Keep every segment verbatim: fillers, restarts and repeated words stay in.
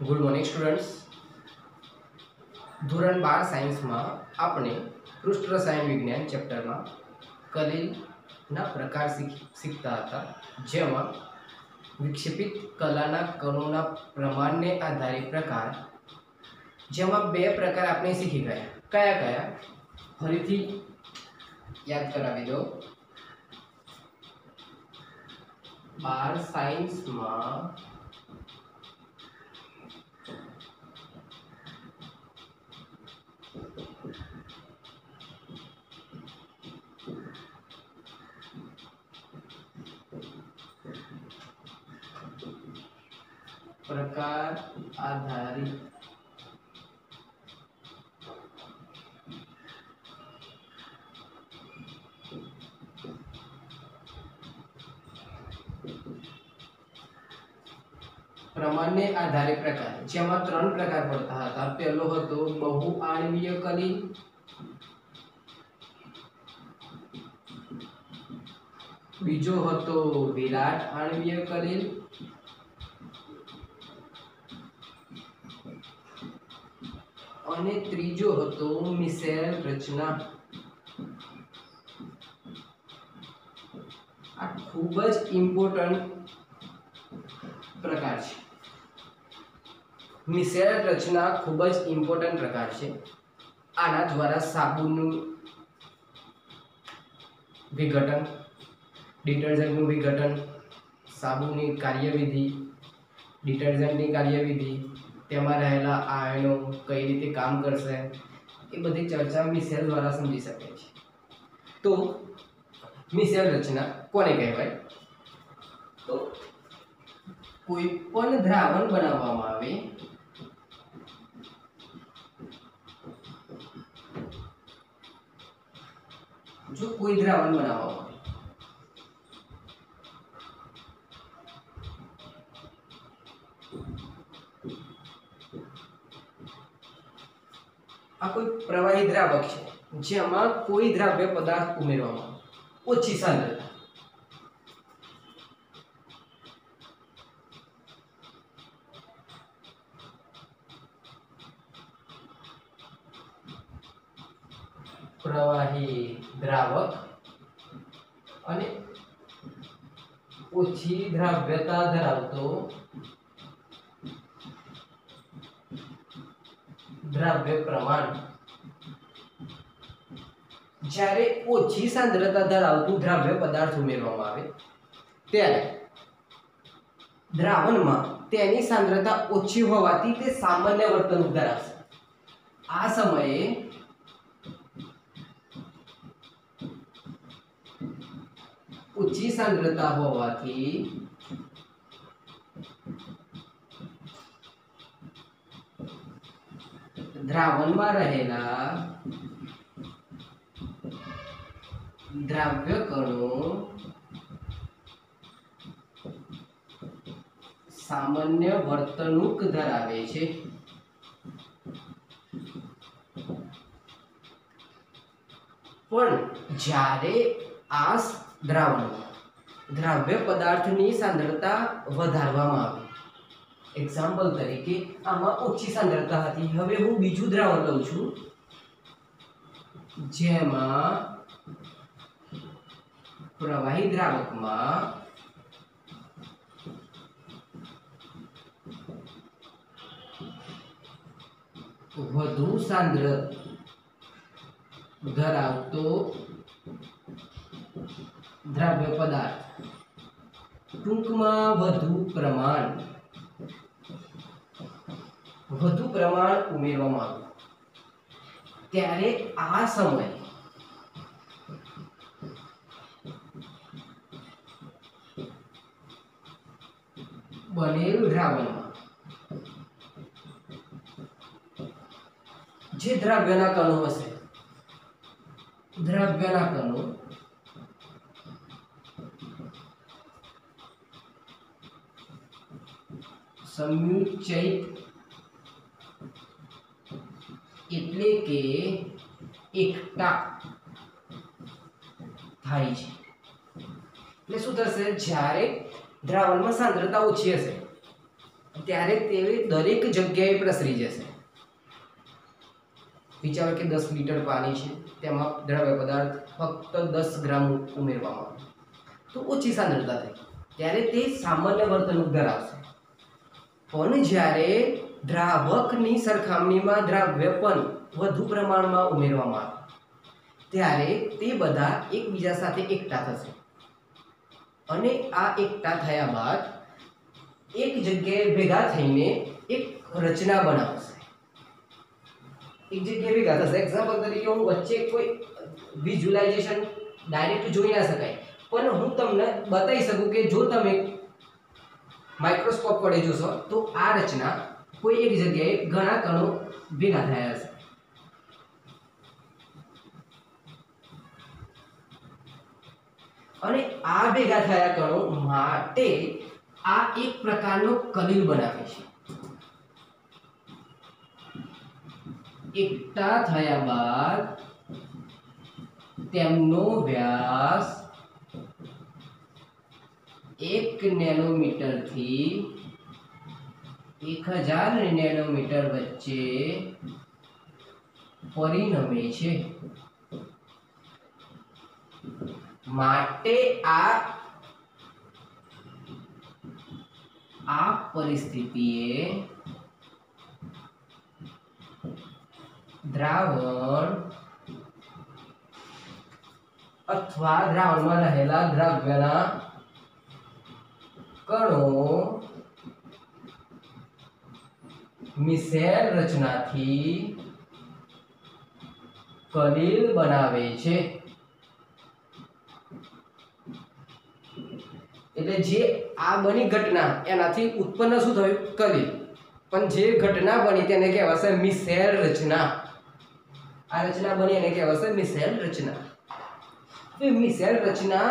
Good morning students. धोरण बार science में आपने पृष्ठ रसायन विज्ञान चैप्टर में कलिल ना प्रकार सीखता था, जेमा विक्षेपित कलाना कणोना प्रमाण ने आधारे प्रकार, जेमा बे प्रकार आपने सीखी गया। कया कया फरीथी याद करावी दो। बार साइंस में प्रकार आधारित प्रमाण ने आधारे प्रकार, जेमा त्रण प्रकार पड़ता था। पहलो हतो बहुआण्वीय कलिल, बीजो हतो विराट आणवीय कलिल, અને ત્રીજો હતો મિશેલ રચના। આ ખૂબ જ ઇમ્પોર્ટન્ટ પ્રકાર છે। મિશેલ રચના ખૂબ જ ઇમ્પોર્ટન્ટ પ્રકાર છે। આના દ્વારા સાબુનું વિઘટન, ડિટર્જન્ટનું વિઘટન, સાબુની કાર્યવિધિ, ડિટર્જન્ટની કાર્યવિધિ, તેમાં રહેલા આયનો કઈ રીતે કામ કરશે એ બધી ચર્ચા મિશેલ દ્વારા સમજી શકાય છે। તો મિશેલ રચના કોને કહેવાય? તો કોઈ પણ દ્રાવણ બનાવવામાં આવે જો કોઈ દ્રાવણ બનાવવામાં આવે आ कोई प्रवाही द्रावक है, जेमां कोई द्रव्य पदार्थ उमेरवामां आवे, ओછી सांद्रता। प्रवाही द्रावक अने ओછી द्रव्यता धरावतो द्रव्य प्रमाण। જ્યારે ઓછી સાંદ્રતા ધરાવતું દ્રવ્ય પદાર્થ ઉમેરવામાં આવે ત્યારે દ્રાવણમાં તેની સાંદ્રતા ઓછી હોવાથી તે સામાન્ય વર્તણૂક ધરાવશે। આ સમયે ઓછી સાંદ્રતા હોવાથી દ્રાવણમાં રહેલા દ્રવ્ય કણો સામાન્ય વર્તણૂક ધરાવે છે। પણ જ્યારે આ દ્રાવણમાં દ્રવ્ય પદાર્થની સાંદ્રતા વધારવામાં આવે, एग्जाम्पल तरीके आमा ओછી सांद्रता हती, हवे हूँ बीजू द्रावण लઉં છું जेमा प्रवाही द्रावक में વધુ सांद्र धरावतो द्रव्य पदार्थ, टूंकमां વધુ प्रमाण વધુ પ્રમાણ ઉમેરવામાં આવે ત્યારે આ સમય બનેલ દ્રાવણમાં જે દ્રવ્યના કણો હશે, દ્રવ્યના કણો સંયુચ્ચિત એટલે કે એકટા થાય છે। એટલે શું થશે? જ્યારે દ્રાવણમાં સાંદ્રતા ઓછી હશે ત્યારે તે દરેક જગ્યાએ પ્રસરી જશે. વિચારો કે દસ લીટર પાણી છે, તેમાં દ્રવ્ય પદાર્થ ફક્ત દસ ગ્રામ ઉમેરવામાં આવે તો ઓછી સાંદ્રતા થઈ, ત્યારે તે સામાન્ય વર્તણૂક ધરાવશે. પણ જ્યારે દ્રાવકની સરખામણીમાં દ્રાવ્ય પણ વધુ પ્રમાણમાં ઉમેરવામાં આવે ત્યારે તે બધા એકબીજા સાથે એકઠા થશે અને આ એકઠા થયા બાદ એક જગ્યાએ ભેગા થઈને એક રચના બનાવશે. એક જગ્યાએ ભેગા થશે. એક્ઝામ્પલ તરીકે હું વચ્ચે કોઈ વિઝ્યુલાઇઝેશન ડાયરેક્ટ જોઈ ના શકાય, પણ હું તમને બતાવી શકું કે જો તમે માઇક્રોસ્કોપ વડે જોશો તો આ રચના કોઈ એક જગ્યાએ ઘણા કણો ભેગા થયા હશે. અને આ ભેગા થયા કણો માટે આ એક પ્રકારનો કલીલ બનાવે છે. એકઠા થયા બાદ તેમનો વ્યાસ એક નેનોમીટર થી એક હજાર નેનોમીટર વચ્ચે પરિણમે છે. માટે આ આ પરિસ્થિતિએ દ્રાવણ અથવા દ્રાવણમાં રહેલા દ્રવ્યના કણો મિસેલ રચનાથી કલીલ બનાવે છે. એટલે જે આ બની ઘટના એનાથી ઉત્પન્ન શું થયું? કલીલ. પણ જે ઘટના બની તેને કહેવાશે મિસેલ રચના. આ રચના બની એને કહેવાશે મિસેલ રચના. તો મિસેલ રચના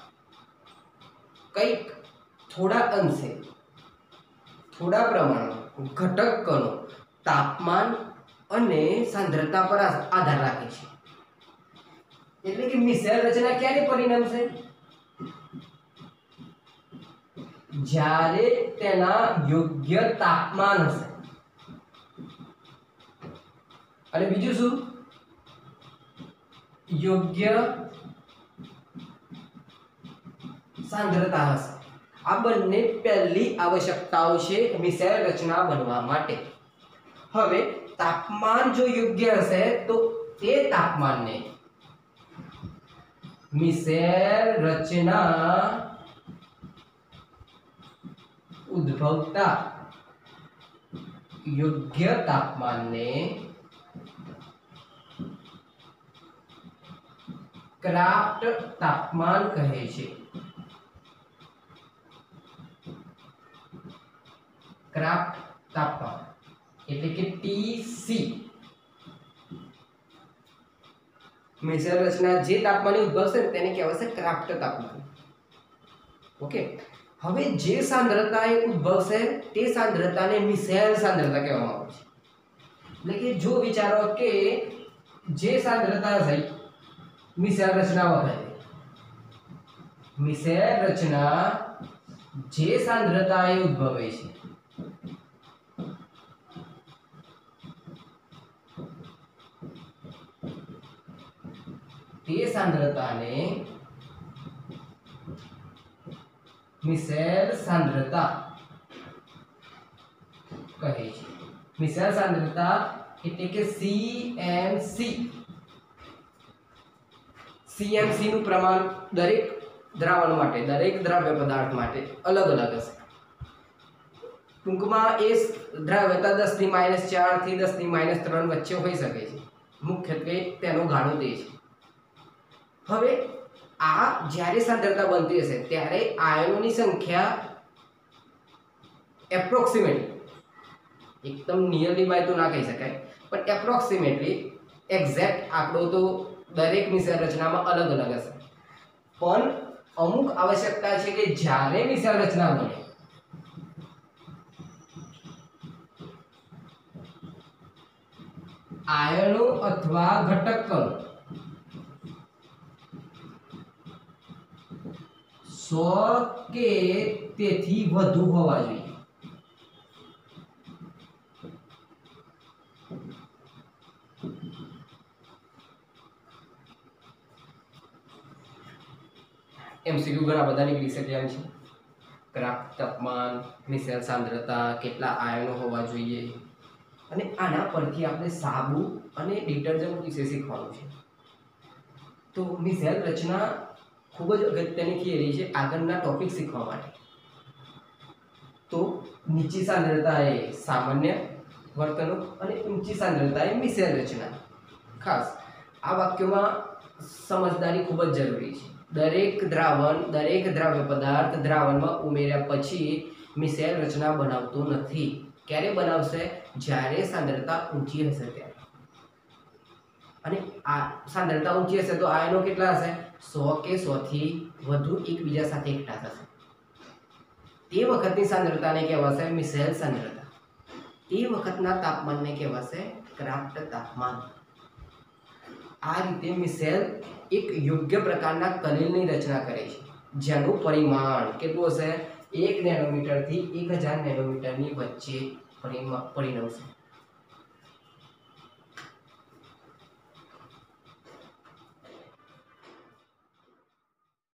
કંઈક થોડા અંશે થોડા પ્રમાણમાં ઘટક કણો તાપમાન અને સાંદ્રતા પર આધાર રાખે છે. એટલે કે મિસેલ રચના ક્યારે પરિણમશે? જ્યારે તેના યોગ્ય તાપમાન હશે. અને બીજું શું? યોગ્ય સાંદ્રતા હશે. આ બંને પહેલી આવશ્યકતાઓ છે મિસેલ રચના બનવા માટે. હવે તાપમાન જો યોગ્ય હશે તો તે તાપમાનને મિસેલ રચના ઉદ્ભવતા યોગ્ય તાપમાનને ક્રાફ્ટ તાપમાન કહે છે. ક્રાફ્ટ તાપમાન એટલે કે ટીસી. મિસેલ રચના જે તાપમાને ઉદ્ભવશે તેને કહેવાશે ક્રાફ્ટ તાપમાન. ઓકે. હવે જે સાંદ્રતાએ ઉદ્ભવશે તે સાંદ્રતાને મિસેલ સાંદ્રતા કહેવામાં આવે છે. એટલે કે જો વિચારો કે જે સાંદ્રતા છે મિસેલ રચના વખતે મિસેલ રચના જે સાંદ્રતાએ ઉદ્ભવે છે તે સાંદ્રતાને મિસેલ સાંદ્રતા કહે છે. મિસેલ સાંદ્રતા એટલે કે સીએમસી. સીએમસી નું પ્રમાણ દરેક દ્રાવણ માટે દરેક દ્રાવ્ય પદાર્થ માટે અલગ અલગ હશે. ટૂંકમાં એ દ્રાવ્યતા દસ ની માઇનસ ચાર થી દસ ની માઇનસ ત્રણ વચ્ચે હોઈ શકે છે. મુખ્યત્વે તેનો ગાળો તે છે. હવે આ જ્યારે સાંદ્રતા બનતી હશે ત્યારે આયનોની સંખ્યા એપ્રોક્સિમેટલી, એકદમ નિયરલી બાય તો ના કહી શકાય, પણ એપ્રોક્સિમેટલી એક્ઝેક્ટ આંકડો તો દરેક મિસેલ રચનામાં અલગ અલગ હશે. પણ અમુક આવશ્યકતા છે કે જ્યારે મિસેલ રચના બને આયનો અથવા ઘટક કણો સો કે તેથી વધુ હોવા જોઈએ. એમસીક્યુ ઘણા બધા નીકળી શકે એમ છે. ક્રાફ્ટ તાપમાન, મિસેલ સાંદ્રતા, કેટલા આયનો હોવા જોઈએ, અને આના પરથી આપણે સાબુ અને ડિટર્જન્ટ વિશે શીખવાનું છે. તો મિસેલ રચના ખૂબ જ અગત્યની થિયરી છે આગળના ટોપિક શીખવા માટે. તો નીચી સાંદ્રતા એ સામાન્ય વર્તણૂક અને ઊંચી સાંદ્રતા એ મિસેલ રચના. ખાસ આ વાક્યોમાં સમજદારી ખૂબ જ જરૂરી છે. દરેક દ્રાવણ દરેક દ્રાવ્ય પદાર્થ દ્રાવણમાં ઉમેર્યા પછી મિસેલ રચના બનાવતું નથી. ક્યારે બનાવશે? જ્યારે સાંદ્રતા ઊંચી હશે ત્યારે. અને આ સાંદ્રતા ઊંચી હશે તો આયનો કેટલા હશે? સો કે સો થી વધુ એકબીજા સાથે એકઠા થશે. તે વખતની સાંદ્રતાને કહેવાશે મિસેલ સાંદ્રતા. તે વખતના તાપમાનને કહેવાશે ક્રાફ્ટ તાપમાન. આ રીતે મિસેલ એક યોગ્ય પ્રકારના કલિલની રચના કરે છે જેનું પરિમાણ કેટલું હશે? એક નેનોમીટરથી એક હજાર નેનોમીટરની વચ્ચે પરિણમશે.